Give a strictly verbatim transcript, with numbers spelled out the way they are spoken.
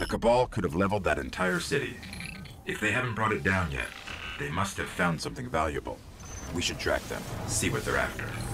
The Cabal could have leveled that entire city. If they haven't brought it down yet, they must have found something valuable. We should track them, see what they're after.